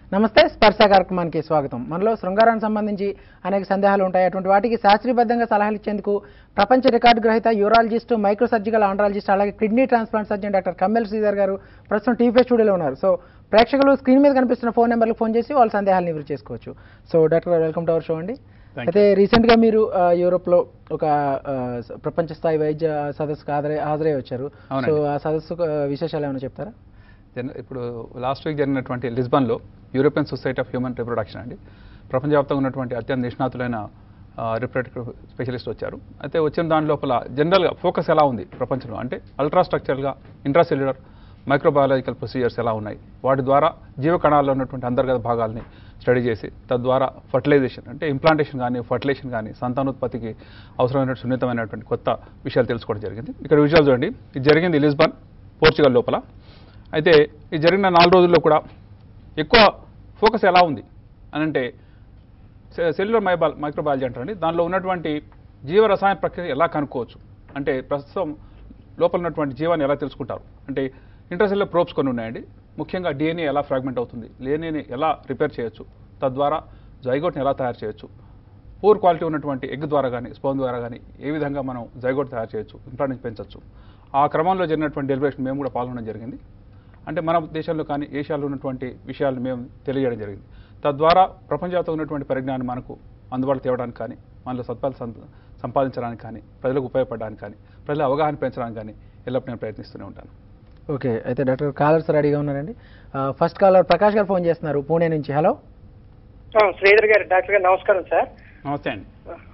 నమస్తే స్పర్శ కార్యక్రమానికి స్వాగతం. మనలో శృంగారానికి సంబంధించి అనేక సందేహాలు ఉంటాయి. అటువంటి వాటికి శాస్త్రీయబద్ధంగా సలహాలు ఇచ్చేందుకు ప్రపంచ రికార్డు గ్రహీత యూరాలజిస్ట్, మైక్రోసర్జికల్ ఆండ్రాలజిస్ట్, అలాగే kidney transplant surgeon doctor Kammela Sridhar గారు ప్రస్తుతం టీవీ స్టూడియోలో ఉన్నారు. సో ప్రేక్షకులు స్క్రీన్ మీద కనిపిస్తున్న ఫోన్ నెంబర్లకు ఫోన్ చేసి వాళ్ళ సందేహాలు నివృత్తి చేసుకోవచ్చు. సో డాక్టర్ గారు, వెల్కమ్ టు అవర్ షో అండి. అయితే రీసెంట్గా మీరు యూరోప్లో ఒక ప్రపంచ స్థాయి వైద్య సదస్సుకు హాజరై వచ్చారు. సో ఆ సదస్సు విశేషాలు ఏమైనా చెప్తారా? ఇప్పుడు లాస్ట్ వీక్ జరిగినటువంటి లిస్బన్లో European Society of Human Reproduction అండి, ప్రపంచవ్యాప్తంగా ఉన్నటువంటి అత్యంత నిష్ణాతులైన రిప్రొడక్టివ్ స్పెషలిస్ట్ వచ్చారు. అయితే వచ్చిన దాని లోపల జనరల్గా ఫోకస్ ఎలా ఉంది ప్రపంచంలో అంటే అల్ట్రాస్ట్రక్చరల్గా ఇంట్రాసెల్యులర్ మైక్రోబయాలజికల్ ప్రొసీజర్స్ ఎలా ఉన్నాయి, వాటి ద్వారా జీవకణాల్లో ఉన్నటువంటి అంతర్గత భాగాల్ని స్టడీ చేసి తద్వారా ఫర్టిలైజేషన్ అంటే ఇంప్లాంటేషన్ కానీ ఫర్టిలైజేషన్ కానీ సంతానోత్పత్తికి అవసరమైన సున్నితమైనటువంటి కొత్త విషయాలు తెలుసుకోవడం జరిగింది. ఇక్కడ విషయాలు చూడండి, ఇది జరిగింది లిస్బన్, పోర్చుగల్ లోపల. అయితే ఇది జరిగిన 4 రోజుల్లో కూడా ఎక్కువ ఫోకస్ ఎలా ఉంది అని అంటే సెల్యులర్ మైక్రోబయాలజీ అంటారండి. దానిలో ఉన్నటువంటి జీవరసాయన ప్రక్రియ ఎలా కనుక్కోవచ్చు అంటే ప్రస్తుతం లోపల ఉన్నటువంటి జీవాన్ని ఎలా తెలుసుకుంటారు అంటే ఇంట్రాసెల్యులర్ ప్రోబ్స్ కొన్ని ఉన్నాయండి. ముఖ్యంగా డిఎన్ఏ ఎలా ఫ్రాగ్మెంట్ అవుతుంది, డిఎన్ఏని ఎలా రిపేర్ చేయొచ్చు, తద్వారా జైగోట్ని ఎలా తయారు చేయొచ్చు, పూర్ క్వాలిటీ ఉన్నటువంటి ఎగ్ ద్వారా కానీ స్పర్మ్ ద్వారా కానీ ఏ విధంగా మనం జైగోట్ తయారు చేయొచ్చు, ఇంప్లాంట్ పెంచవచ్చు. ఆ క్రమంలో జరిగినటువంటి డెలిబరేషన్ మేము కూడా పాల్గొనడం జరిగింది. అంటే మన దేశంలో కానీ ఏషియాలో ఉన్నటువంటి విషయాలను మేము తెలియజేయడం జరిగింది. తద్వారా ప్రపంచవ్యాప్తంగా ఉన్నటువంటి పరిజ్ఞానం మనకు అందుబాటులో తేవడానికి కానీ, మనలో సత్ఫలితాలు సంపాదించడానికి కానీ, ప్రజలకు ఉపయోగపడడానికి కానీ, ప్రజల అవగాహన పెంచడానికి కానీ ఎల్లప్పుడూ నేను ప్రయత్నిస్తూనే ఉంటాను. ఓకే, అయితే డాక్టర్ కాలర్స్ రెడీగా ఉన్నారండి. ఫస్ట్ కాలర్ ప్రకాష్ గారు ఫోన్ చేస్తున్నారు పూణే నుంచి. హలో శ్రీధర్ గారు. డాక్టర్ గారు నమస్కారం సార్. నమస్తే అండి.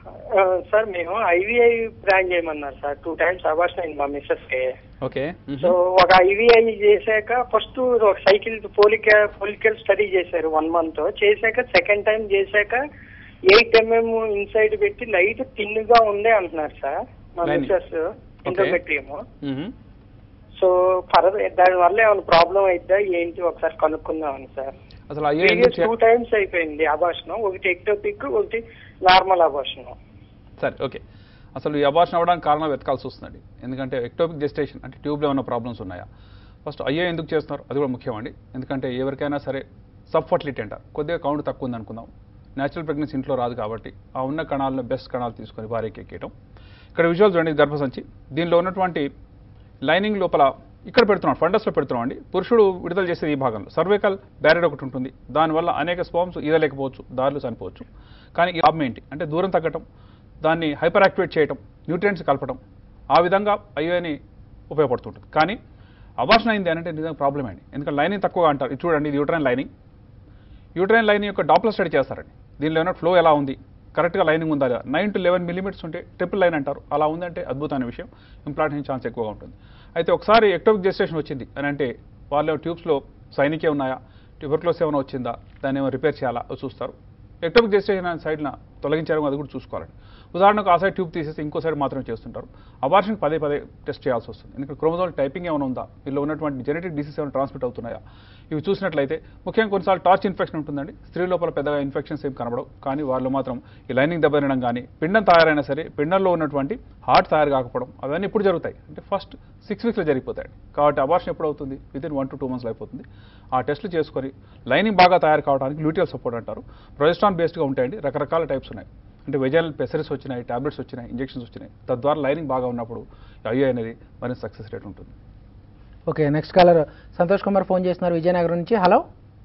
సార్ మేము ఐవీఐ ప్లాన్ చేయమన్నారు సార్. 2 times అబార్షన్ అయింది మా మిస్సెస్ కి. ఓకే. సో ఒక ఐవీఐ చేశాక ఫస్ట్ ఒక సైకిల్ ఫోలికల్ స్టడీ చేశారు 1 month చేశాక, సెకండ్ టైం చేశాక 8 mm ఇన్సైడ్ పెట్టి లైట్ థిన్ గా ఉంది అంటున్నారు సార్ మా మిస్సెస్ ఎండోమెట్రియం. సో దాని వల్ల ఏమైనా ప్రాబ్లం అయిద్దా ఏంటి ఒకసారి కనుక్కుందామని సార్. అసలు 2 times అయిపోయింది అబార్షన్, ఒకటి ఎక్టోపిక్, ఒకటి నార్మల్ అబార్షన్. సరే, ఓకే. అసలు ఈ అబార్షన్ అవ్వడానికి కారణం వెతకాల్సి వస్తుందండి. ఎందుకంటే ఎక్టోపిక్ జెస్టేషన్ అంటే ట్యూబ్లో ఏమైనా ప్రాబ్లమ్స్ ఉన్నాయా, ఫస్ట్ అయ్యే ఎందుకు చేస్తున్నారు అది కూడా ముఖ్యం అండి. ఎందుకంటే ఎవరికైనా సరే సబ్ ఫర్టిలిటీ అంటారు, కొద్దిగా కౌంట్ తక్కువ ఉంది అనుకుందాం, న్యాచురల్ ప్రెగ్నెన్సీ ఇంట్లో రాదు కాబట్టి ఆ ఉన్న కణాలను బెస్ట్ కణాలు తీసుకొని భార్యకి ఎక్కేయటం. ఇక్కడ విజువల్ చూడండి, గర్భసంచి దీనిలో ఉన్నటువంటి లైనింగ్ లోపల ఇక్కడ పెడుతున్నాం, ఫండస్లో పెడుతున్నాం అండి. పురుషుడు విడుదల చేసేది ఈ భాగంలో సర్వైకల్ బ్యారియర్ ఒకటి ఉంటుంది, దానివల్ల అనేక స్పామ్స్ ఈదలేకపోవచ్చు, దారిలో చనిపోవచ్చు. కానీ ఈ లాభం ఏంటి అంటే దూరం తగ్గటం, దాన్ని హైపర్ యాక్టివేట్ చేయటం, న్యూట్రియంట్స్ కలపటం, ఆ విధంగా ఐయోని ఉపయోగపడుతుంటుంది. కానీ అబార్షన్ అయింది అంటే నిజంగా ప్రాబ్లం అండి. ఎందుకంటే లైనింగ్ తక్కువగా అంటారు. ఇది చూడండి, ఇది యూట్రైన్ లైనింగ్. యూట్రైన్ లైనింగ్ యొక్క డాప్లర్ స్టడీ చేస్తారండి. దీనిలో ఏమైనా ఫ్లో ఎలా ఉంది, కరెక్ట్గా లైనింగ్ ఉందా, 9 to 11 mm ఉంటే ట్రిపుల్ లైన్ అంటారు. అలా ఉందంటే అద్భుతమైన విషయం, ఇంప్లాంటేషన్ ఛాన్స్ ఎక్కువగా ఉంటుంది. అయితే ఒకసారి ఎక్టోపిక్ జెస్టేషన్ వచ్చింది అని అంటే వాళ్ళ ట్యూబ్స్లో సైనికే ఉన్నాయా, ట్యూబర్క్లోస్ ఏమైనా వచ్చిందా, దాన్ని ఏమైనా రిపేర్ చేయాలా చూస్తారు. ఎక్టోపిక్ జెస్టేషన్ సైడ్న తొలగించారు, అది కూడా చూసుకోవాలండి. ఉదాహరణకు ఆ సైడ్ ట్యూబ్ తీసేసి ఇంకో సైడ్ మాత్రమే చేస్తుంటారు. అబార్షన్ పదే టెస్ట్ చేయాల్సి వస్తుంది. ఎందుకంటే క్రోమోజోమల్ టైపింగ్ ఏమైనా ఉందా, వీళ్ళు ఉన్నటువంటి జెనెటిక్ డిసీజ్ ఏమైనా ట్రాన్స్మిట్ అవుతున్నాయా, ఇవి చూసినట్లయితే ముఖ్యంగా కొన్నిసార్లు టార్చ్ ఇన్ఫెక్షన్ ఉంటుందండి. స్త్రీ లోపల పెద్దగా ఇన్ఫెక్షన్స్ ఏం కనబడవు, కానీ వాళ్ళు మాత్రం ఈ లైనింగ్ దెబ్బతినడం కానీ, పిండం తయారైనా సరే పిండంలో ఉన్నటువంటి హార్ట్ తయారు కాకపోవడం, అవన్నీ ఇప్పుడు జరుగుతాయి అంటే ఫస్ట్ 6 weeks జరిగిపోతాయి. కాబట్టి అబార్షన్ ఎప్పుడు అవుతుంది, వితిన్ 1 to 2 months అయిపోతుంది. ఆ టెస్టులు చేసుకొని లైనింగ్ బాగా తయారు కావడానికి లూటియల్ సపోర్ట్ అంటారు, ప్రొజెస్ట్రాన్ బేస్డ్గా ఉంటాయండి. రకరకాల టైప్స్ ఉన్నాయి అంటే వెజైనల్ పెసరీస్ వచ్చినాయి, టాబ్లెట్స్ వచ్చినాయి, ఇంజెక్షన్స్ వచ్చినాయి. తద్వారా లైనింగ్ బాగా ఉన్నప్పుడు ఐఓ అనేది మరింత సక్సెస్ రేట్ ఉంటుంది. Okay, next caller Santosh Kumar phone చేస్తున్నారు విజయనగరం నుంచి. హలో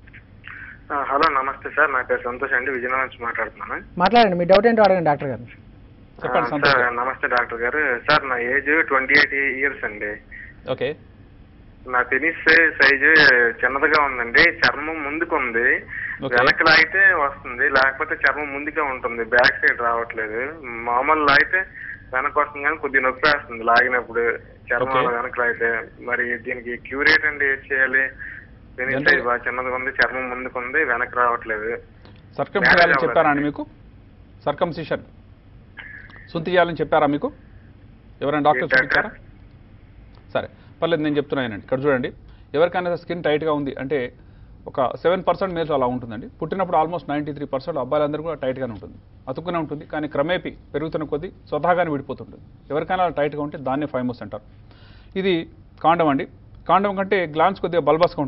హలో నమస్తే సార్, నా పేరు సంతోష్ అండి, విజయనగరం నుంచి మాట్లాడుతున్నాను. మాట్లాడండి, మీ డౌట్ ఏంటో అడగండి డాక్టర్ గారు. సార్ నమస్తే డాక్టర్ గారు. సార్ నా ఏజ్ 28 years అండి. ఓకే. నా పెనిస్ సైజు చిన్నదిగా ఉందండి, చర్మం ముందుకు ఉంది, వెనక లాగితే వస్తుంది, లేకపోతే చర్మం ముందుకే ఉంటుంది, బ్యాక్ సైడ్ రావట్లేదు. మామూలు లాగితే వెనక వస్తుంది కానీ కొద్దిగా నొప్పి వేస్తుంది లాగినప్పుడు, చర్మం వెనక లాగితే. మరి దీనికి క్యూరేట్ అండి ఏం చేయాలి? పెనిస్ సైజ్ బాగా చిన్నదిగా ఉంది, చర్మం ముందుకు ఉంది, వెనక రావట్లేదు. సర్కమ్ చేయాలని చెప్పారా అండి మీకు? సర్కంసిషన్ సుంతి చేయాలని చెప్పారా మీకు ఎవరైనా డాక్టర్ చూపించారా? సరే పర్లేదు, నేను చెప్తున్నానండి. ఇక్కడ చూడండి, ఎవరికైనా స్కిన్ టైట్గా ఉంది అంటే ఒక 7% మేల్స్ అలా ఉంటుందండి. పుట్టినప్పుడు ఆల్మోస్ట్ 93% అబ్బాయిలందరూ కూడా టైట్గానే ఉంటుంది, అతుక్కునే ఉంటుంది. కానీ క్రమేపీ పెరుగుతున్న కొద్దీ స్వతహాగానే విడిపోతుంటుంది. ఎవరికైనా అలా టైట్గా ఉంటే దాన్నే ఫైమోస్ అంటారు. ఇది కాండం అండి. కాండం కంటే గ్లాన్స్ కొద్దిగా బల్బస్గా ఉంటుంది,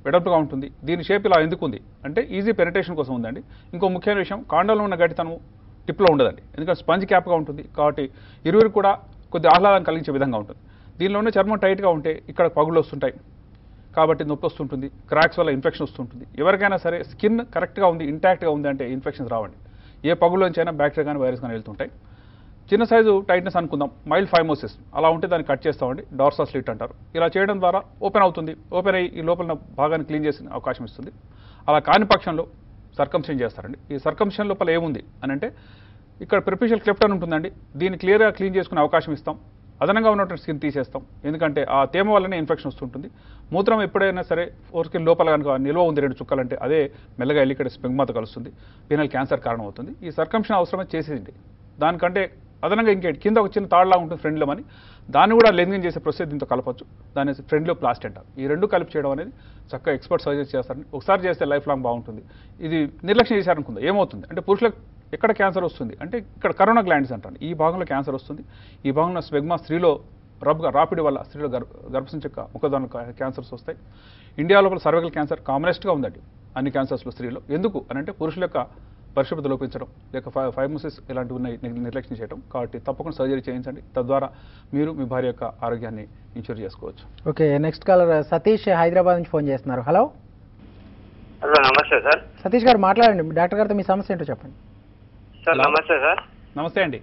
వెడల్పుగా ఉంటుంది. దీని షేప్ ఇలా ఎందుకు ఉంది అంటే ఈజీ పెనిట్రేషన్ కోసం ఉందండి. ఇంకో ముఖ్యమైన విషయం, కాండంలో ఉన్న గట్టితనం టిప్లో ఉండదండి, ఎందుకంటే స్పంజ్ క్యాప్గా ఉంటుంది కాబట్టి ఇరువురు కూడా కొద్ది ఆహ్లాదం కలిగించే విధంగా ఉంటుంది. దీనిలోనే చర్మం టైట్గా ఉంటే ఇక్కడ పగుళ్ళు వస్తుంటాయి కాబట్టి నొప్పి వస్తుంటుంది, క్రాక్స్ వల్ల ఇన్ఫెక్షన్ వస్తుంటుంది. ఎవరికైనా సరే స్కిన్ కరెక్ట్గా ఉంది, ఇంటాక్ట్గా ఉంది అంటే ఇన్ఫెక్షన్స్ రావండి. ఏ పగుల్లోంచైనా బ్యాక్టీరియా కానీ వైరస్ కానీ వెళ్తుంటాయి. చిన్న సైజు టైట్నెస్ అనుకుందాం, మైల్డ్ ఫైమోసిస్ అలా ఉంటే దాన్ని కట్ చేస్తామండి, డార్సల్ స్లిట్ అంటారు. ఇలా చేయడం ద్వారా ఓపెన్ అవుతుంది, ఓపెన్ అయ్యి ఈ లోపల భాగాన్ని క్లీన్ చేసే అవకాశం ఇస్తుంది. అలా కాని పక్షంలో సర్కంషన్ చేస్తారండి. ఈ సర్కంషన్ లోపల ఏముంది అని అంటే ఇక్కడ ప్రిఫిషియల్ క్లెఫ్ట్ అని ఉంటుందండి, దీన్ని క్లియర్గా క్లీన్ చేసుకునే అవకాశం ఇస్తాం. అదనంగా ఉన్నటువంటి స్కిన్ తీసేస్తాం, ఎందుకంటే ఆ తేమ వల్లనే ఇన్ఫెక్షన్ వస్తుంటుంది. మూత్రం ఎప్పుడైనా సరే ఫోర్ స్కిన్ లోపల కనుక నిల్వ ఉంది 2 చుక్కలంటే అదే మెల్లగా వెళ్ళి ఇక్కడ స్పెగ్మాతో కలుస్తుంది, పీనల్ క్యాన్సర్ కారణం అవుతుంది. ఈ సర్కంషన్ అవసరమే చేసేది. దానికంటే అదనంగా ఇంకేంటి కింద ఒక చిన్న తాడులా ఉంటుంది ఫ్రెండ్లో అని, దాన్ని కూడా లెంజింగ్ చేసే ప్రొసెస్ దీంతో కలపచ్చు. దాన్ని ఫ్రెండ్లో ప్లాస్ట్ అంటారు. ఈ రెండు కలిపి చేయడం అనేది చక్కగా ఎక్స్పర్ట్ సజెస్ట్ చేస్తారండి. ఒకసారి చేస్తే లైఫ్ లాంగ్ బాగుంటుంది. ఇది నిర్లక్ష్యం చేశారనుకుందా ఏమవుతుంది అంటే పురుషులకు ఎక్కడ క్యాన్సర్ వస్తుంది అంటే ఇక్కడ కరోనా గ్లాండ్స్ అంటారు, ఈ భాగంలో క్యాన్సర్ వస్తుంది. ఈ భాగంలో స్పెగ్మా స్త్రీలో రాపిడి వల్ల స్త్రీలో గర్భసంచి ముఖద్వారం క్యాన్సర్స్ వస్తాయి. ఇండియా లోపల సర్వైకల్ క్యాన్సర్ కామనెస్ట్గా ఉందండి అన్ని క్యాన్సర్స్లో స్త్రీలో. ఎందుకు అని అంటే పురుషుల యొక్క పరిశుభ్రత లోపించడం లేక ఫైమోసిస్ ఇలాంటివి ఉన్నాయి నిర్లక్ష్యం చేయడం. కాబట్టి తప్పకుండా సర్జరీ చేయించండి, తద్వారా మీరు మీ భార్య యొక్క ఆరోగ్యాన్ని ఇన్షూర్ చేసుకోవచ్చు. Okay, next caller Satish Hyderabad నుంచి ఫోన్ చేస్తున్నారు. హలో హలో, నమస్తే సార్. సతీష్ గారు మాట్లాడండి, డాక్టర్ గారితో మీ సమస్య ఏంటో చెప్పండి. సార్ నమస్తే సార్. నమస్తే అండి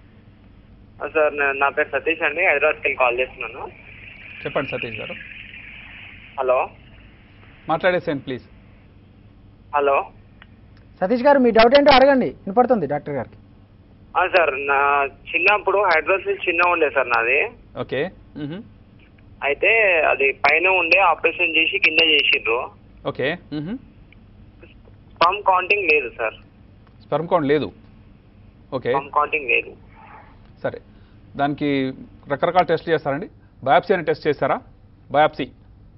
సార్ నా పేరు సతీష్ అండి, హైదరాబాద్కి వెళ్ళి కాల్ చేస్తున్నాను. చెప్పండి సతీష్ గారు. హలో మాట్లాడేసేయండి ప్లీజ్. హలో సతీష్ గారు మీ డౌట్ ఏంటో అడగండి, వినపడుతుంది డాక్టర్ గారికి. సార్ నా చిన్నప్పుడు హైడ్రోసిల్ చిన్న ఉండే సార్ నాది. ఓకే. అయితే అది పైన ఉండే ఆపరేషన్ చేసి కింద చేసిండ్రు. ఓకే. స్పర్మ్ కౌంటింగ్ లేదు సార్. స్పెర్మ్ కౌంట్ లేదు. ఓకే, స్పర్మ్ కౌంటింగ్ లేదు. సరే, దానికి రకరకాల టెస్ట్లు చేస్తారండి. బయాప్సీ అని టెస్ట్ చేస్తారా? బయాప్సీ.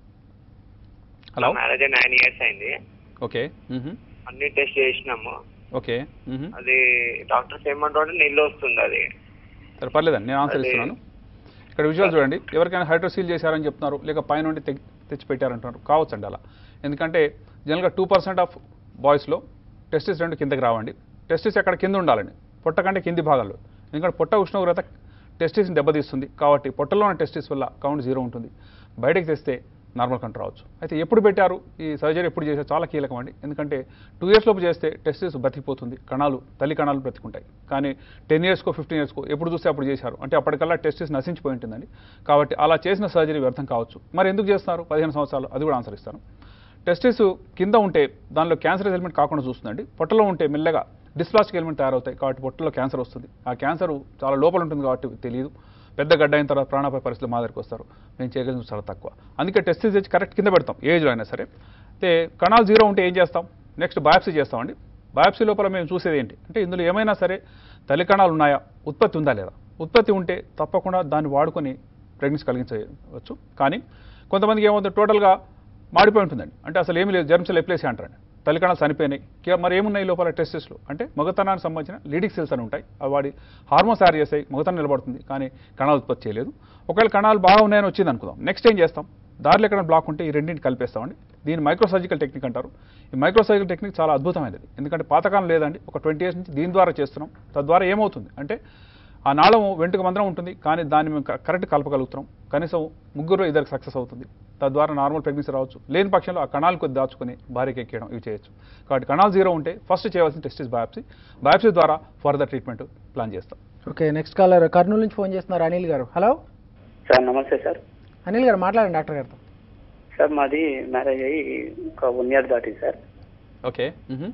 హలో, మ్యారేజ్ 9 years అయింది. ఓకే. అన్ని టెస్ట్ చేసినాము. ఓకే. అది డాక్టర్స్ ఏమంటారు, నీళ్ళు వస్తుంది అది. సరే పర్లేదండి, నేను ఆన్సర్ ఇస్తున్నాను. ఇక్కడ విజువల్ చూడండి. ఎవరికైనా హైడ్రోసీల్ చేశారని చెప్తున్నారు, లేక పై నుండి తెచ్చి పెట్టారంటున్నారు. కావచ్చండి అలా. ఎందుకంటే జనరల్గా 2% ఆఫ్ బాయ్స్లో టెస్టిస్ 2 కిందకి రావండి. టెస్టిస్ ఎక్కడ కింద ఉండాలండి, పొట్ట కంటే కింది భాగాల్లో. ఎందుకంటే పొట్ట ఉష్ణోగ్రత టెస్టిస్ని దెబ్బతీస్తుంది కాబట్టి పొట్టలో ఉన్న టెస్టిస్ వల్ల కౌంట్ 0 ఉంటుంది. బయటకు తెస్తే నార్మల్ కంట్రోల్ రావచ్చు. అయితే ఎప్పుడు పెట్టారు ఈ సర్జరీ, ఎప్పుడు చేశారు చాలా కీలకం అండి. ఎందుకంటే 2 years లోపు చేస్తే టెస్టిస్ బతికిపోతుంది, తల్లి కణాలు బ్రతికుంటాయి. కానీ 10 yearsకో 15 yearsకో ఎప్పుడు చూస్తే అప్పుడు చేశారు అంటే అప్పటికల్లా టెస్టిస్ నశించిపోయి ఉంటుందండి. కాబట్టి అలా చేసిన సర్జరీ వ్యర్థం కావచ్చు. మరి ఎందుకు చేస్తున్నారు 15 సంవత్సరాలు, అది కూడా ఆన్సర్ ఇస్తాను. టెస్టిస్ కింద ఉంటే దానిలో క్యాన్సర్ ఎలిమెంట్ కాకుండా చూస్తుందండి. పొట్టలో ఉంటే మెల్లగా డిస్ప్లాస్టిక్ ఎలిమెంట్ తయారవుతాయి కాబట్టి పొట్టలో క్యాన్సర్ వస్తుంది. ఆ క్యాన్సర్ చాలా లోపల ఉంటుంది కాబట్టి తెలియదు. పెద్ద గడ్డ అయిన తర్వాత ప్రాణాపాయ పరిస్థితులు మా దగ్గరికి వస్తారు. మేము చేయగలిగింది చాలా తక్కువ. అందుకే టెస్టిస్ తెచ్చి కరెక్ట్ కింద పెడతాం ఏజ్లో అయినా సరే. అయితే కణాలు 0 ఉంటే ఏం చేస్తాం, నెక్స్ట్ బయాప్సీ చేస్తామండి. బయాప్సీ లోపల మేము చూసేది ఏంటి అంటే ఇందులో ఏమైనా సరే తల్లి కణాలు ఉన్నాయా, ఉత్పత్తి ఉందా లేదా. ఉత్పత్తి ఉంటే తప్పకుండా దాన్ని వాడుకొని ప్రెగ్నెన్సీ కలిగించవచ్చు. కానీ కొంతమందికి ఏమవుతుంది, టోటల్గా మాడిపోయి ఉంటుందండి. అంటే అసలు ఏమీ లేదు, జెర్మ్సెల్ ఎప్లేసి అంటారండి. తల్లి కణాలు చనిపోయినాయి. మరి ఏమున్నాయి లోపల టెస్టిస్లో అంటే మగతనానికి సంబంధించిన లీడింగ్ సెల్స్ అని ఉంటాయి. అవి వాడి హార్మోన్స్ తయారు చేస్తాయి, మగతనం నిలబడుతుంది. కానీ కణాలు ఉత్పత్తి చేయలేదు. ఒకవేళ కణాలు బాగా ఉన్నాయని వచ్చింది అనుకుందాం, నెక్స్ట్ ఏం చేస్తాం, దారిలో ఎక్కడ బ్లాక్ ఉంటే ఈ రెండింటిని కలిపేస్తామండి. దీన్ని మైక్రోసర్జికల్ టెక్నిక్ అంటారు. ఈ మైక్రోసర్జికల్ టెక్నిక్ చాలా అద్భుతమైనది. ఎందుకంటే పాతకాలం లేదండి, ఒక 20 years నుంచి దీని ద్వారా చేస్తున్నాం. తద్వారా ఏమవుతుంది అంటే ఆ నాళం వెంటుక మందరం ఉంటుంది, కానీ దాన్ని మేము కరెక్ట్ కలపగలుగుతున్నాం. కనీసం 3-2 సక్సెస్ అవుతుంది. తద్వారా నార్మల్ ప్రెగ్నెన్సీ రావచ్చు. లేని పక్షంలో ఆ కణాలు కొద్ది దాచుకుని భార్యకి ఎక్కేయడం ఇవి చేయొచ్చు. కాబట్టి కణాలు 0 ఉంటే ఫస్ట్ చేయవలసిన టెస్టిస్ బయాప్సీ. బయాప్సీ ద్వారా ఫర్దర్ ట్రీట్మెంట్ ప్లాన్ చేస్తాం. ఓకే, నెక్స్ట్ కాలర్ కర్నూలు నుంచి ఫోన్ చేస్తున్నారు అనిల్ గారు. హలో సార్ నమస్తే సార్. అనిల్ గారు మాట్లాడండి డాక్టర్ గారితో. సార్ మాది మ్యారేజ్ అయ్యి ఒక 1 year దాటింది సార్. ఓకే.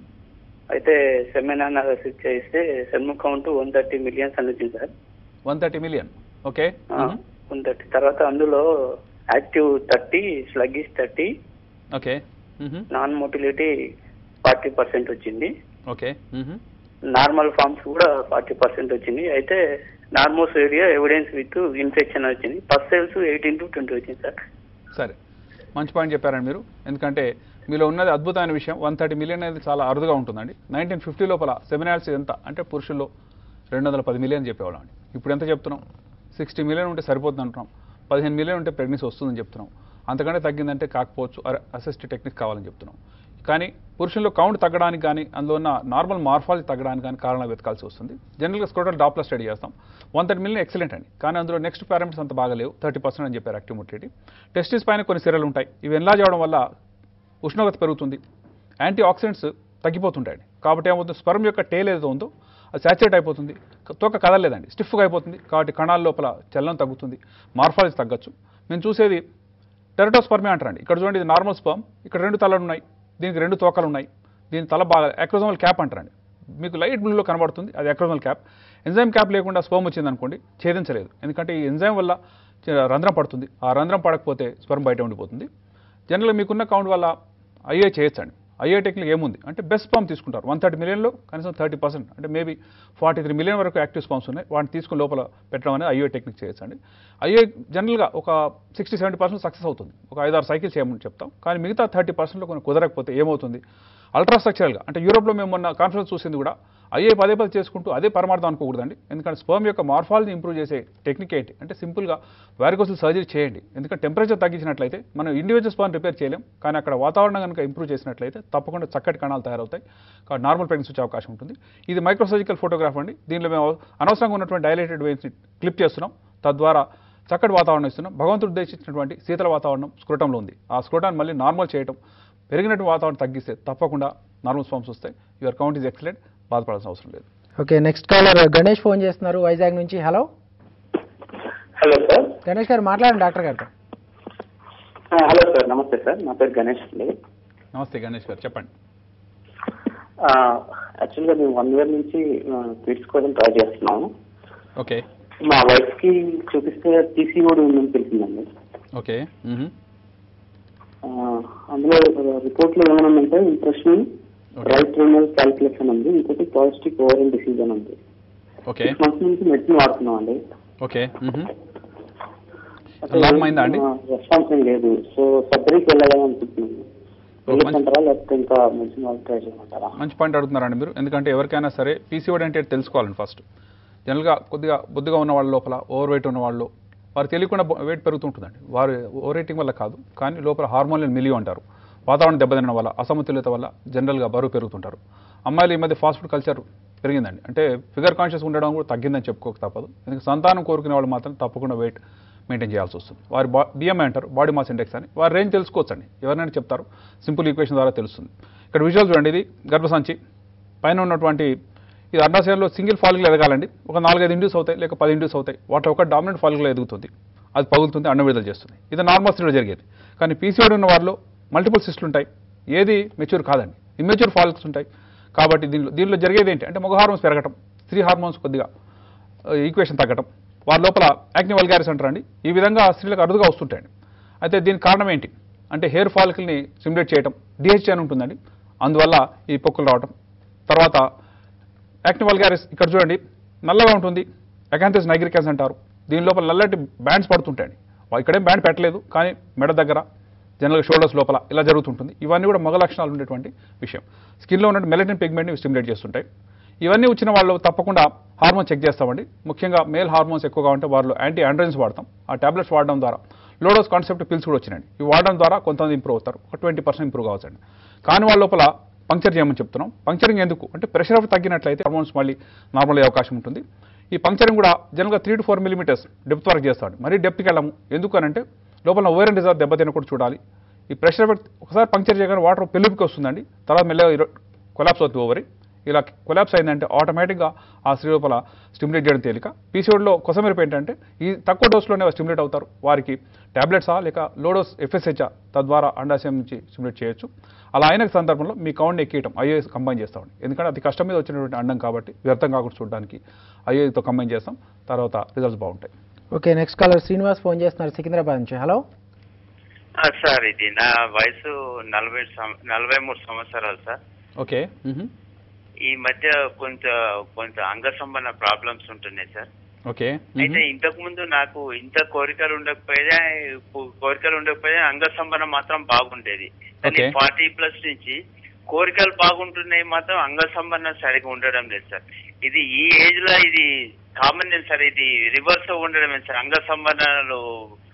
అయితే సెమెన్ అనాలిసిస్ చేస్తే సెమ్ కౌంట్ 130 million అని వచ్చింది సార్. 130 million. ఓకే. 130 తర్వాత అందులో active 30, sluggish 30, okay. Non motility 40% వచ్చింది. ఓకే. నార్మల్ ఫార్మ్స్ కూడా 40% వచ్చింది. అయితే నార్మోస్ ఏరియా ఎవిడెన్స్ విత్ ఇన్ఫెక్షన్ వచ్చింది. పస్ సెల్స్ 18-20 వచ్చింది సార్. సరే, మంచి పాయింట్ చెప్పారండి మీరు. ఎందుకంటే మీలో ఉన్నది అద్భుతమైన విషయం. 130 million అనేది చాలా అరుదుగా ఉంటుందండి. 1950 లోపల సెమినాల్స్ ఎంత అంటే పురుషుల్లో 210 million చెప్పేవాళ్ళం అండి. ఇప్పుడు ఎంత చెప్తున్నాం, 60 million ఉంటే సరిపోతుంది అంటున్నాం. 15 million ఉంటే ప్రెగ్నెన్సీ వస్తుందని చెప్తున్నాం. అంతకంటే తగ్గిందంటే కాకపోవచ్చు, అసిస్ట్ టెక్నిక్ కావాలని చెప్తున్నాం. కానీ పురుషుల్లో కౌంట్ తగ్గడానికి కానీ అందులో ఉన్న నార్మల్ మార్ఫాలజీ తగ్గడానికి కానీ కారణాలు వెతకాల్సి వస్తుంది. జనరల్గా స్క్రోటల్ డాప్లర్ స్టడీ చేస్తాం. 130 మిలియన్ ఎక్సలెంట్ అండి, కానీ అందులో నెక్స్ట్ పారామీటర్స్ అంత బాగలేవు. 30% అని చెప్పారు యాక్టివ్ మొటిలిటీ. టెస్టిస్ పైన కొన్ని సిరలు ఉంటాయి. ఇవి ఎన్లార్జ్ అవడం వల్ల ఉష్ణోగ్రత పెరుగుతుంది, యాంటీ ఆక్సిడెంట్స్ తగ్గిపోతుంటాయండి. కాబట్టి ఏమవుతుంది, స్పెర్మ్ యొక్క టేల్ ఏదో ఉందో అది సాచురేట్ అయిపోతుంది, తోక కదలలేదండి, స్టిఫ్గా అయిపోతుంది. కాబట్టి కణాల లోపల చలనం తగ్గుతుంది, మార్ఫాలజీ తగ్గచ్చు. మేము చూసేది టెరటోస్పర్మి అంటారండి. ఇక్కడ చూడండి, ఇది నార్మల్ స్పర్మ్, ఇక్కడ 2 తలలు ఉన్నాయి, దీనికి 2 తోకలు ఉన్నాయి, దీని తల బాగా అక్రోజోమల్ క్యాప్ అంటారండి. మీకు లైట్ బ్లూలో కనబడుతుంది, అది అక్రోజోమల్ క్యాప్. ఎంజైమ్ క్యాప్ లేకుండా స్పర్మ్ వచ్చింది అనుకోండి, ఛేదించలేదు, ఎందుకంటే ఈ ఎంజైమ్ వల్ల రంధ్రం పడుతుంది. ఆ రంధ్రం పడకపోతే స్పర్మ్ బయట ఉండిపోతుంది. జనరల్గా మీకున్న కౌంట్ వల్ల ఐఏ చేయొచ్చండి. ఐఏ టెక్నిక్ ఏముంది అంటే బెస్ట్ స్పర్మ్ తీసుకుంటారు. 130 మిలియన్లో కనీసం 30%, అంటే మేబీ 43 మిలియన్ వరకు యాక్టివ్ స్పర్మ్స్ ఉన్నాయి, వాటిని తీసుకుని లోపల పెట్టడం అనేది ఐఏ టెక్నిక్ చేయొచ్చండి. ఐఏ జనరల్గా ఒక 60-70% సక్సెస్ అవుతుంది, ఒక 5-6 సైకిల్స్ చేయమని చెప్తాం. కానీ మిగతా 30%లో కొన్ని కుదరకపోతే ఏమవుతుంది, అల్ట్రాస్ట్రక్చరల్గా అంటే యూరోప్లో మేము మొన్న కాన్ఫరెన్స్ చూసింది కూడా ఐఏ పదే చేసుకుంటూ అదే పరమార్థం అనుకోకూడదండి. ఎందుకంటే స్పర్మ్ యొక్క మార్ఫాలజీ ఇంప్రూవ్ చేసే టెక్నిక్ ఏంటి అంటే సింపుల్గా వారికోసల్ సర్జరీ చేయండి. ఎందుకంటే టెంపరేచర్ తగ్గించినట్లయితే మనం ఇండివిజువల్ స్పర్మ్ రిపేర్ చేయలేం, కానీ అక్కడ వాతావరణం కనుక ఇంప్రూవ్ చేసినట్లయితే తప్పకుండా చక్కటి కణాలు తయారవుతాయి, కాబట్టి నార్మల్ ప్రెగ్నెన్సీ వచ్చే అవకాశం ఉంటుంది. ఇది మైక్రోసర్జికల్ ఫోటోగ్రాఫ్ అండి. దీనిలో మేము అనవసరంగా ఉన్నటువంటి డైలేటెడ్ వెయిన్స్ని క్లిప్ చేస్తున్నాం, తద్వారా చక్కటి వాతావరణం ఇస్తున్నాం. భగవంతుడు ఉద్దేశించినటువంటి శీతల వాతావరణం స్క్రోటంలో ఉంది. ఆ స్క్రోటాన్ని మళ్ళీ నార్మల్ చేయడం, పెరిగినటువంటి వాతావరణం తగ్గిస్తే తప్పకుండా నార్మల్ స్పర్మ్స్ వస్తాయి. యువర్ కౌంట్ ఈజ్ ఎక్సలెంట్, బాధపడాల్సిన అవసరం లేదు. Okay, next caller Ganesh phone చేస్తున్నారు వైజాగ్ నుంచి. Hello hello sir. గణేష్ గారు మాట్లాడండి డాక్టర్ గారితో. హలో సార్, నమస్తే సార్, నా పేరు గణేష్ అండి. నమస్తే గణేష్ గారు, చెప్పండి. యాక్చువల్గా మేము 1 year నుంచి కిడ్స్ కోసం ట్రై చేస్తున్నాము. ఓకే. మా వైఫ్ కి చూపిస్తే పీసీఓడి ఉందని తెలిసిందండి. ఓకే. అందులో రిపోర్ట్ లో ఏమైనా ఉందంటే ఇంప్రెషన్ రైట్ రీనల్ క్యాల్కులేషన్ ఉంది, ఇంకోటి పాజిటివ్ ఓవరియన్ డిసీజ్ అని ఉంది. ఓకే. 6 months నుంచి మెడిసిన్ వాడుతున్నాం అండి. ఓకే. లాభమైందా అండి? రెస్పాన్స్ ఏం లేదు. సో సర్జరీకి వెళ్ళాలని అనుకుంటున్నాను. వెళ్ళమంటారా లేకపోతే ఇంకా మెడిసిన్ వాళ్ళు ట్రై చేయమంటారా? మంచి పాయింట్ అడుగుతున్నారండి మీరు. ఎందుకంటే ఎవరికైనా సరే పీసీఓడి అంటే తెలుసుకోవాలండి ఫస్ట్. జనరల్గా కొద్దిగా బొద్దుగా ఉన్న వాళ్ళ లోపల ఓవర్ వెయిట్ ఉన్న వాళ్ళు వారు తెలియకుండా వెయిట్ పెరుగుతుంటుందండి. వారు ఓవర్ వెయిటింగ్ వల్ల కాదు, కానీ లోపల హార్మోన్లు మిలియో అంటారు. వాతావరణం దెబ్బతినడం వల్ల, అసమతుల్యత వల్ల జనరల్గా బరువు పెరుగుతుంటారు. అమ్మాయిలు ఈ మధ్య ఫాస్ట్ ఫుడ్ కల్చర్ పెరిగిందండి. అంటే ఫిగర్ కాన్షియస్ ఉండడం కూడా తగ్గిందని చెప్పుకోక తప్పదు. ఎందుకంటే సంతానం కోరుకునే వాళ్ళు మాత్రం తప్పకుండా వెయిట్ మెయింటైన్ చేయాల్సి వస్తుంది. వారి బిఎంఐ అంటారు, బాడీ మాస్ ఇండెక్స్ అని. వారి రేంజ్ తెలుసుకోవచ్చండి, ఎవరినైనా చెప్తారు, సింపుల్ ఈక్వేషన్ ద్వారా తెలుస్తుంది. ఇక్కడ విజువల్ చూడండి, ఇది గర్భసంచి పైన ఉన్నటువంటి ఇది అండాశయంలో సింగిల్ ఫాలికల్ ఎదగాలండి. ఒక 4-5 ఇండ్యూస్ అవుతాయి, లేక 10 ఇండ్యూస్ అవుతాయి. వాటిలో ఒక డామినెంట్ ఫాలికల్ ఎదుగుతుంది, అది పగులుతుంది, అండం విడుదల చేస్తుంది. ఇది నార్మల్ స్టేజ్లో జరిగేది. కానీ పీసీఓడి ఉన్న వారిలో మల్టిపుల్ సిస్టులు ఉంటాయి, ఏది మెచ్యూర్ కాదండి, ఇమ్మెచ్యూర్ ఫాలికల్స్ ఉంటాయి. కాబట్టి దీనిలో జరిగేది ఏంటి అంటే మగ హార్మోన్స్ పెరగటం, స్త్రీ హార్మోన్స్ కొద్దిగా ఈక్వేషన్ తగ్గటం, వారి లోపల యాక్ని వల్గారిస్ అంటారండి. ఈ విధంగా స్త్రీలకు అరుదుగా వస్తుంటాయండి. అయితే దీనికి కారణం ఏంటి అంటే హెయిర్ ఫాలికల్ని స్టిమ్యులేట్ చేయడం, డిహెచ్ఏ అని ఉంటుందండి, అందువల్ల ఈ పొక్కులు రావటం. తర్వాత యాక్ని వల్గారిస్ ఇక్కడ చూడండి, నల్లగా ఉంటుంది, అకాంథిస్ నైగ్రికస్ అంటారు. దీని లోపల నల్లటి బ్యాండ్స్ పడుతుంటాయండి. ఇక్కడేం బ్యాండ్ పెట్టలేదు, కానీ మెడ దగ్గర, జనరల్గా షోల్డర్స్ లోపల ఇలా జరుగుతుంటుంది. ఇవన్నీ కూడా మగ లక్షణాలు ఉండేటువంటి విషయం. స్కిన్లో ఉన్న మెలటిన్ పిగ్మెంట్ని స్టిమ్యులేట్ చేస్తుంటాయి. ఇవన్నీ వచ్చిన వాళ్ళు తప్పకుండా హార్మోన్ చెక్ చేస్తామండి. ముఖ్యంగా మేల్ హార్మోన్స్ ఎక్కువగా ఉంటే వారిలో యాంటీ ఆండ్రోజన్స్ వాడతాం. ఆ టాబ్లెట్స్ వాడడం ద్వారా లోడోస్ కాన్సెప్ట్ పిల్స్ కూడా వచ్చినాయండి. ఇవి వాడడం ద్వారా కొంతమంది ఇంప్రూవ్ అవుతారు, ఒక 20% ఇంప్రూవ్ కావచ్చండి. కానీ వాళ్ళ లోపల పంక్చర్ చేయమని చెప్తున్నాం. పంక్చరింగ్ ఎందుకు అంటే ప్రెషర్ ఆఫ్ తగ్గినట్లయితే హార్మోన్స్ మళ్ళీ నార్మల్ అయ్యే అవకాశం ఉంటుంది. ఈ పంక్చరింగ్ కూడా జనరల్గా 3 to 4 millimeters డెప్త్ వరకు చేస్తాడు. మరీ డెప్త్కి వెళ్ళము, ఎందుకు అని అంటే లోపల ఓవెరన్ రిజర్వ్ దెబ్బతిన కూడా చూడాలి. ఈ ప్రెషర్ ఒకసారి పంక్చర్ చేయగానే వాటర్ పెళ్ళికి వస్తుందండి, తర్వాత మెల్లగా కొలాప్స్ అవుతుంది ఓవరి. ఇలా కొలాప్స్ అయిందంటే ఆటోమేటిక్గా ఆ స్త్రీ లోపల స్టిమ్యులేట్ చేయడం తేలిక. పీసీఓడిలో కొసమెరుపు ఏంటంటే ఈ తక్కువ డోస్లోనే స్టిమ్యులేట్ అవుతారు. వారికి టాబ్లెట్సా లేక లోడోస్ ఎఫ్ఎస్హెచ్ తద్వారా అండాశయం నుంచి స్టిమ్యులేట్ చేయొచ్చు. అలా అయిన సందర్భంలో మీ కౌంట్ని ఎక్కియటం ఐఏఎస్ కంబైన్ చేస్తామండి. ఎందుకంటే అది కష్టం మీద వచ్చినటువంటి అండం కాబట్టి వ్యర్థం కాకుండా చూడడానికి ఐఏతో కంబైన్ చేస్తాం, తర్వాత రిజల్ట్స్ బాగుంటాయి. Okay, next caller Srinivas phone చేస్తున్నారు సికింద్రాబాద్ నుంచి. హలో సార్, ఇది నా వయసు 43 సంవత్సరాలు సార్. ఓకే. ఈ మధ్య కొంత అంగ సంబంధ ప్రాబ్లమ్స్ ఉంటున్నాయి సార్. ఓకే. అయితే ఇంతకు ముందు నాకు ఇంత కోరికలు ఉండకపోయినా అంగ సంబంధం మాత్రం బాగుండేది. 40+ నుంచి కోరికలు బాగుంటున్నాయి, మాత్రం అంగ సంబంధం సరిగా ఉండడం లేదు సార్. ఇది ఈ ఏజ్ లో ఇది కామన్ సార్, ఇది రివర్స్ ఉండడమే సార్. అంగ సంబంధాలు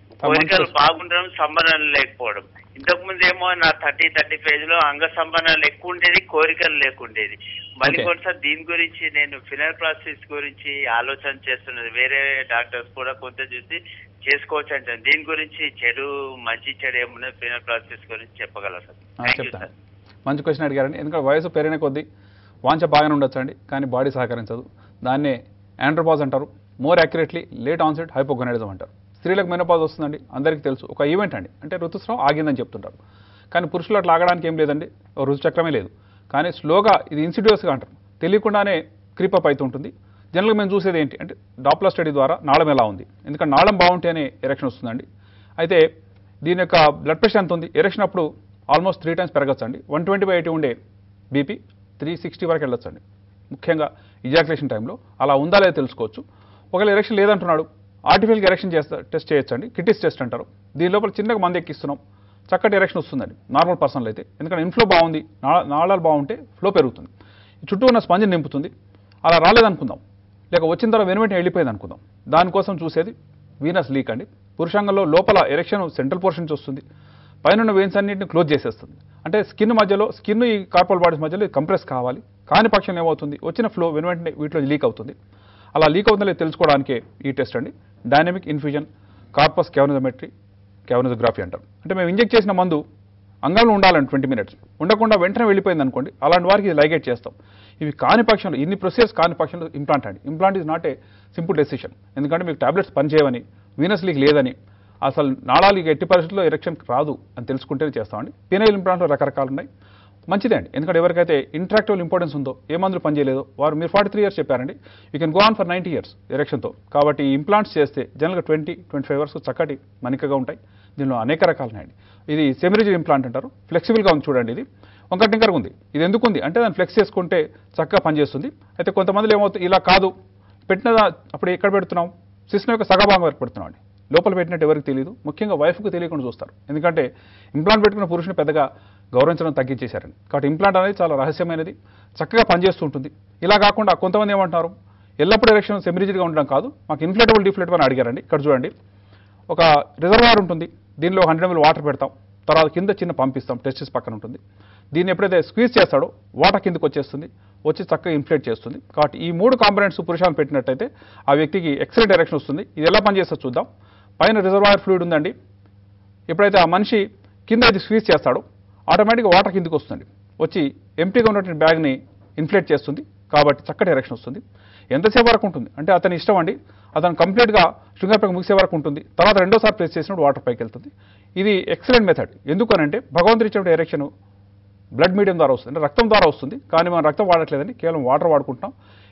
కోరికలు బాగుండడం, సంబంధాలు లేకపోవడం. ఇంతకు ముందు ఏమో నా 30-35 లో అంగ సంబంధాలు ఎక్కువ ఉండేది, కోరికలు లేకుండేది. మళ్ళీ కొన్నిసారి దీని గురించి నేను ఫినల్ ప్రాసెస్ గురించి ఆలోచన చేస్తున్నది. వేరే డాక్టర్స్ కూడా కొంత చూసి చేసుకోవచ్చు అంటాను. దీని గురించి మంచి చెడు ఏమున్నా ఫినల్ ప్రాసెస్ గురించి చెప్పగలరు సార్? చెప్తాను. మంచి క్వశ్చన్ అడిగారండి. ఎందుకంటే వయసు పెరిగిన కొద్దీ వాంఛ బాగానే ఉండొచ్చు అండి, కానీ బాడీ సహకరించదు. దాన్నే ఆండ్రోపాజ్ అంటారు. More accurately late onset hypogonadism అంటారు. స్త్రీలకు మెనోపాజ్ వస్తుందండి, అందరికీ తెలుసు. ఒక ఈవెంట్ అండి, అంటే ఋతుస్రావం ఆగిందని చెప్తుంటారు. కానీ పురుషులు అట్లా ఆగడానికి ఏం లేదండి, ఋతుచక్రమే లేదు. కానీ స్లోగా ఇది ఇన్సిడియస్గా అంటారు, తెలియకుండానే క్రీపప్ అవుతుంటుంది. జనరల్గా మేము చూసేది ఏంటి అంటే డాప్లర్ స్టడీ ద్వారా నాళం ఎలా ఉంది, ఎందుకంటే నాళం బాగుంటేనే ఎరెక్షన్ వస్తుందండి. అయితే దీని యొక్క బ్లడ్ ప్రెషర్ ఎంత ఉంది, ఎరెక్షన్ అప్పుడు ఆల్మోస్ట్ 3 times పెరగచ్చండి. 120/80 ఉండే బీపీ 360 వరకు వెళ్ళొచ్చండి, ముఖ్యంగా ఇజాక్యులేషన్ టైంలో. అలా ఉందా లేదా తెలుసుకోవచ్చు. ఒకవేళ ఎరెక్షన్ లేదంటున్నాడు, ఆర్టిఫిషియల్గా ఎరెక్షన్ టెస్ట్ చేయొచ్చండి, కిటిస్ టెస్ట్ అంటారు. దీని లోపల చిన్నగా మంది ఎక్కిస్తున్నాం, చక్కటి ఎరెక్షన్ వస్తుందండి నార్మల్ పర్సన్లో అయితే. ఎందుకంటే ఇన్ఫ్లో బాగుంది, నాళాలు బాగుంటే ఫ్లో పెరుగుతుంది, చుట్టూ ఉన్న స్పంజ్ నింపుతుంది. అలా రాలేదనుకుందాం, లేక వచ్చిన తర్వాత వెనువెంటనే వెళ్ళిపోయింది అనుకుందాం. దానికోసం చూసేది వీనస్ లీక్ అండి. పురుషాంగంలో లోపల ఎరెక్షన్ సెంట్రల్ పోర్షన్ నుంచి వస్తుంది, పైన వెయిన్స్ అన్నింటిని క్లోజ్ చేసేస్తుంది. అంటే స్కిన్ మధ్యలో, స్కిన్ ఈ కార్పల్ బాడీస్ మధ్యలో కంప్రెస్ కావాలి. కాని పక్షం ఏమవుతుంది, వచ్చిన ఫ్లో వెనువెంటనే వీటిలో లీక్ అవుతుంది. అలా లీక్ అవుతుందో లేదు తెలుసుకోవడానికే ఈ టెస్ట్ అండి, dynamic infusion corpus cavernometry cavernography అంటారు. అంటే మేము ఇంజెక్ట్ చేసిన మందు అంగంలో ఉండాలండి 20 minutes, ఉండకుండా వెంటనే వెళ్ళిపోయింది అనుకోండి, అలాంటి వారికి ఇది లైగేట్ చేస్తాం. ఇవి కాని పక్షంలో, ఇన్ని ప్రొసెస్ కాని పక్షంలో ఇంప్లాంట్ అండి. Implant is not a simple decision, ఎందుకంటే మీకు టాబ్లెట్స్ పనిచేయవని, వీనస్ లీక్ లేదని, అసలు నాళాలకి ఎట్టి పరిస్థితుల్లో ఎరెక్షన్ రాదు అని తెలుసుకుంటేనే చేస్తామండి. పీనైల్ ఇంప్లాంట్లో రకరకాలు ఉన్నాయి, మంచిదే అండి. ఎందుకంటే ఎవరికైతే ఇంట్రాక్టివ్ ఇంపార్టెన్స్ ఉందో, ఏ మందులు పనిచేయలేదో వారు, మీరు 43 years చెప్పారండి, you can go on for 90 years ఎరెక్షన్తో. కాబట్టి ఈ ఇంప్లాంట్స్ చేస్తే జనరల్గా 20-25 hours చక్కటి మనికగా ఉంటాయి. దీనిలో అనేక రకాలు ఉన్నాయండి. ఇది సెమిరిజిడ్ ఇంప్లాంట్ అంటారు, ఫ్లెక్సిబుల్గా ఉంది చూడండి. ఇది వంకటింకరగా ఉంది. ఇది ఎందుకు ఉంది అంటే దాన్ని ఫ్లెక్స్ చేసుకుంటే చక్కగా పనిచేస్తుంది. అయితే కొంతమందిలో ఏమవుతుంది, ఇలా కాదు పెట్టిన అప్పుడు ఎక్కడ పెడుతున్నాం, సిస్టమ్ యొక్క సగభాగం వరకు పెడుతున్నాం అండి, లోపల పెట్టినట్టు ఎవరికి తెలియదు. ముఖ్యంగా వైఫ్కు తెలియకుండా చూస్తారు, ఎందుకంటే ఇంప్లాంట్ పెట్టుకున్న పురుషుని పెద్దగా గౌరవించడం తగ్గించేశారండి. కాబట్టి ఇంప్లాంట్ అనేది చాలా రహస్యమైనది, చక్కగా పనిచేస్తూ ఉంటుంది. ఇలా కాకుండా కొంతమంది ఏమంటున్నారు, ఎల్లప్పుడూ ఎరెక్షన్ సెమిరిజిడ్గా ఉండడం కాదు, మాకు ఇన్ఫ్లేటబుల్ డిఫ్లేటబుల్ అని అడిగారండి. ఇక్కడ చూడండి, ఒక రిజర్వాయర్ ఉంటుంది, దీనిలో 100 ml వాటర్ పెడతాం, తర్వాత కింద చిన్న పంపిస్తాం, టెస్టిస్ పక్కన ఉంటుంది. దీన్ని ఎప్పుడైతే స్క్వీజ్ చేస్తాడో వాటర్ కిందకు వచ్చేస్తుంది, వచ్చి చక్కగా ఇన్ఫ్లేట్ చేస్తుంది. కాబట్టి ఈ 3 కాంపోనెంట్స్ పురుషాలు పెట్టినట్టయితే ఆ వ్యక్తికి ఎక్సలెంట్ ఎరెక్షన్ వస్తుంది. ఇది ఎలా పనిచేస్తుందో చూద్దాం. పైన రిజర్వాయర్ ఫ్లూయిడ్ ఉందండి, ఎప్పుడైతే ఆ మనిషి కింద ఇది స్క్వీజ్ చేస్తాడో ఆటోమేటిక్గా వాటర్ కిందకు వస్తుంది, వచ్చి ఎంటీగా ఉన్నటువంటి బ్యాగ్ని ఇన్ఫ్లేట్ చేస్తుంది. కాబట్టి చక్కటి ఎరెక్షన్ వస్తుంది. ఎంతసేపు వరకు ఉంటుంది అంటే అతని ఇష్టం అండి, అతను కంప్లీట్గా షుగర్ ప్యాక్ ముగిసే వరకు ఉంటుంది. తర్వాత రెండోసారి ప్రెస్ చేసినప్పుడు వాటర్ పైకి వెళ్తుంది. ఇది ఎక్సలెంట్ మెథడ్. ఎందుకనంటే భగవంతుడు ఇచ్చినప్పుడు ఎరెక్షన్ బ్లడ్ మీడియం ద్వారా వస్తుంది, అంటే రక్తం ద్వారా వస్తుంది. కానీ మనం రక్తం వాడట్లేదని కేవలం వాటర్ వాడుకుంటున్నాం.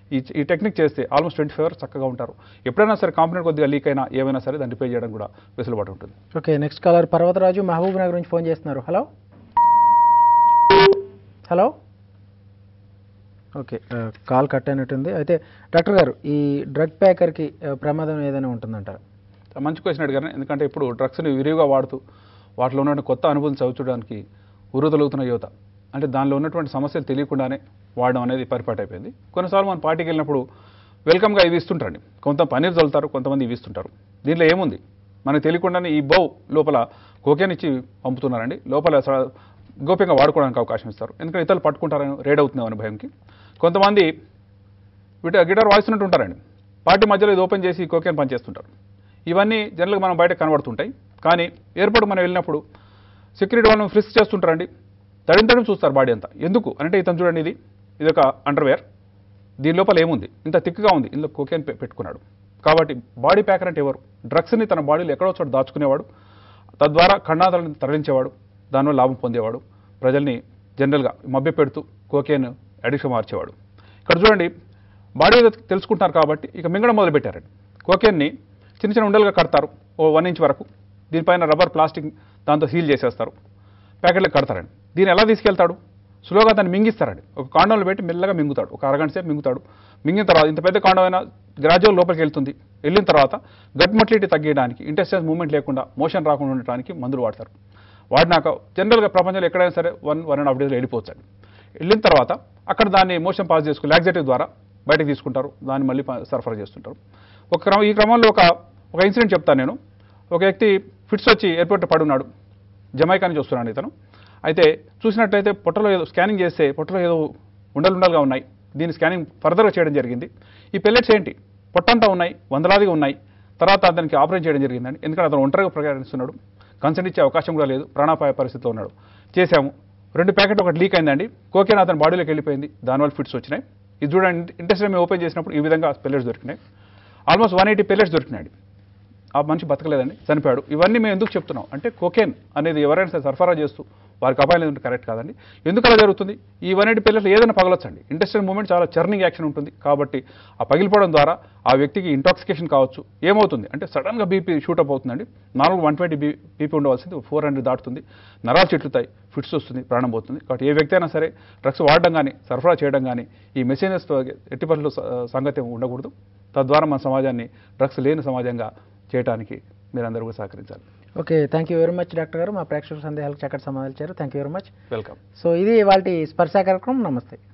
ఈ టెక్నిక్ చేస్తే ఆల్మోస్ట్ 25 hours చక్కగా ఉంటారు. ఎప్పుడైనా సరే కాంపోనెంట్ కొద్దిగా లీక్ అయినా ఏమైనా సరే దాన్ని రిపేర్ చేయడం కూడా వెసులుబాటు ఉంటుంది. Okay, next caller Parvataraju Mahabubnagar నుంచి ఫోన్ చేస్తున్నారు. Hello hello okay, call cut అయినట్టుంది. అయితే డాక్టర్ గారు, ఈ డ్రగ్ ప్యాకర్కి ప్రమాదం ఏదైనా ఉంటుందంటారు? మంచి క్వశ్చన్ అడిగారు. ఎందుకంటే ఇప్పుడు డ్రగ్స్ని విరివిగా వాడుతూ వాటిలో ఉన్నటువంటి కొత్త అనుభూతిని చదువుకోవడానికి ఉరుదలుగుతున్న యువత, అంటే దానిలో ఉన్నటువంటి సమస్యలు తెలియకుండానే వాడడం అనేది పరిపాటు అయిపోయింది. కొన్నిసార్లు మన పార్టీకి వెళ్ళినప్పుడు వెల్కమ్గా ఇవి ఇస్తుంటారండి, కొంత పన్నీర్ చల్లుతారు, కొంతమంది ఇవి ఇస్తుంటారు. దీనిలో ఏముంది మనకు తెలియకుండానే ఈ బౌ లోపల కోకేన్ ఇచ్చి పంపుతున్నారండి, లోపల గోప్యంగా వాడుకోవడానికి అవకాశం ఇస్తారు. ఎందుకంటే ఇతరులు పట్టుకుంటారని, రేడ్ అవుతుందేమని భయంకి. కొంతమంది గిటార్ వాయిస్తున్నట్టు ఉంటారండి, పార్టీ మధ్యలో ఇది ఓపెన్ చేసి కోకేన్ పనిచేస్తుంటారు. ఇవన్నీ జనరల్గా మనం బయట కనబడుతుంటాయి. కానీ ఎయిర్పోర్ట్ మనం వెళ్ళినప్పుడు సెక్యూరిటీ వాళ్ళని ఫ్రిస్క్ చేస్తుంటారండి, తడిని చూస్తారు బాడీ అంతా. ఎందుకు అంటే ఇతను చూడండి, ఇది ఒక అండర్వేర్, దీని లోపల ఏముంది, ఇంత థిక్గా ఉంది, ఇందులో కోకేన్ పెట్టుకున్నాడు. కాబట్టి బాడీ ప్యాకర్ అంటే ఎవరు, డ్రగ్స్ని తన బాడీలో ఎక్కడో చోట దాచుకునేవాడు, తద్వారా ఖండాతలను తరలించేవాడు, దానివల్ల లాభం పొందేవాడు, ప్రజల్ని జనరల్గా మభ్యపెడుతూ కోకేన్ అడిక్షన్ మార్చేవాడు. ఇక్కడ చూడండి, బాడీ తెలుసుకుంటున్నారు కాబట్టి ఇక మింగడం మొదలుపెట్టారండి. కోకేన్ని చిన్న చిన్న ఉండలుగా కడతారు, ఓ 1 inch వరకు. దీనిపైన రబ్బర్ ప్లాస్టిక్ దాంతో సీల్ చేసేస్తారు, ప్యాకెట్లకు కడతారండి. దీన్ని ఎలా తీసుకెళ్తాడు, స్లోగా దాన్ని మింగిస్తారండి. ఒక కాండంలో పెట్టి మెల్లగా మింగుతాడు, ఒక అరగంట సేపు మింగుతాడు. మింగిన తర్వాత ఇంత పెద్ద కాండం అయినా గ్రాడ్యువల్ లోపలికి వెళ్తుంది. వెళ్ళిన తర్వాత గట్ మొటిలిటీ తగ్గడానికి, ఇంటెస్టైన్ మూవ్మెంట్ లేకుండా, మోషన్ రాకుండా ఉండడానికి మందులు వాడతారు. వాడినాక జనరల్గా ప్రపంచంలో ఎక్కడైనా సరే 1.5 days వెళ్ళిపోవచ్చు. వెళ్ళిన తర్వాత అక్కడ దాన్ని మోషన్ పాస్ చేసుకుని లాక్సేటివ్ ద్వారా బయటకు తీసుకుంటారు, దాన్ని మళ్ళీ సరఫరా చేస్తుంటారు. ఈ క్రమంలో ఒక ఇన్సిడెంట్ చెప్తాను నేను. ఒక వ్యక్తి ఫిట్స్ వచ్చి ఎయిర్పోర్ట్ పడున్నాడు, జమైకా నుంచి వస్తున్నాడు ఇతను. అయితే చూసినట్లయితే పొట్టలో ఏదో స్కానింగ్ చేస్తే పొట్టలో ఏదో ఉండలుండలుగా ఉన్నాయి. దీని స్కానింగ్ ఫర్దర్గా చేయడం జరిగింది. ఈ పెల్లెట్స్ ఏంటి, పొట్టంతా ఉన్నాయి, వందలాదిగా ఉన్నాయి. తర్వాత అతనికి ఆపరేట్ చేయడం జరిగిందండి. ఎందుకంటే అతను ఒంటరిగా ప్రయాణిస్తున్నాడు, కన్సెంట్ ఇచ్చే అవకాశం కూడా లేదు, ప్రాణాపాయ పరిస్థితిలో ఉన్నాడు. చేశాము, 2 ప్యాకెట్ ఒకటి లీక్ అయిందండి, కోకేన్ అతని బాడీలోకి వెళ్ళిపోయింది, దానివల్ల ఫిట్స్ వచ్చినాయి. ఇది చూడండి, ఇంట్రెస్ట్ మేము ఓపెన్ చేసినప్పుడు ఈ విధంగా పెల్లెట్స్ దొరికినాయి. ఆల్మోస్ట్ 180 పెల్లెట్స్ దొరికినాయి. ఆ మనిషి బతకలేదండి, చనిపోయాడు. ఇవన్నీ మేము ఎందుకు చెప్తున్నాం అంటే కోకేన్ అనేది ఎవరైనా సరే సరఫరా చేస్తూ వారికి అపాయం లేదంటే కరెక్ట్ కాదండి. ఎందుకు అలా జరుగుతుంది? ఈ 180 పెల్లెట్లు ఏదైనా పగలొచ్చండి. ఇంటెస్టైల్ మూవ్మెంట్ చాలా చర్నింగ్ యాక్షన్ ఉంటుంది కాబట్టి ఆ పగిలిపోవడం ద్వారా ఆ వ్యక్తికి ఇంటాక్సికేషన్ కావచ్చు. ఏమవుతుంది అంటే సడన్గా బీపీ షూటప్ అవుతుందండి. నార్మల్ 120 బీపీ ఉండవలసింది 400 దాటుతుంది, నరాలు చెట్లుతాయి, ఫిట్స్ వస్తుంది, ప్రాణం పోతుంది. కాబట్టి ఏ వ్యక్తి అయినా సరే డ్రగ్స్ వాడడం కానీ సరఫరా చేయడం కానీ ఈ మెసేజెస్తో ఎట్టి పరిస్థితుల్లో సంగతి ఉండకూడదు. తద్వారా మన సమాజాన్ని డ్రగ్స్ లేని సమాజంగా చేయడానికి మీరందరూ కూడా సహకరించాలి. Okay, thank you very much doctor గారు. మా ప్రేక్షకుల సందేహాలకు చక్కటి సమాధానం ఇచ్చారు. Thank you very much. Welcome. So ఇది ఇవాళ స్పర్శ కార్యక్రమం. నమస్తే.